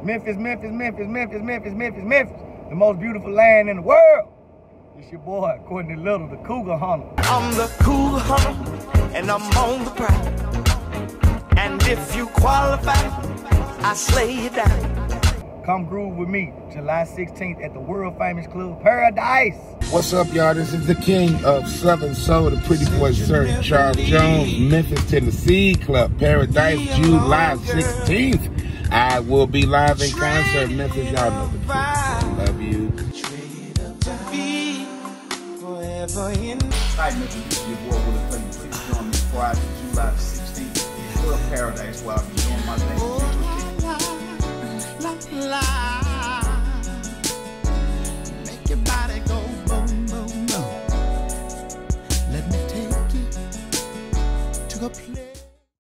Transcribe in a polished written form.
Memphis, Memphis, Memphis, Memphis, Memphis, Memphis, Memphis. The most beautiful land in the world. It's your boy, Courtney Little, the Cougar Hunter. I'm the Cougar Hunter, and I'm on the prowl. And if you qualify, I slay you down. Come groove with me, July 16th at the world famous club Paradise. What's up, y'all? This is the king of Southern Soul, the pretty boy, Sir Charles Jones, Memphis, Tennessee, Club Paradise, July 16th. I will be live in concert, Memphis. Y'all know the truth. Love you. Hi, Memphis. This is your boy, Willie Clayton. Please join me Friday, July 16th, Club Paradise, where I'll be doing my thing. Make your body go boom, boom, boom. Let me take you to a place.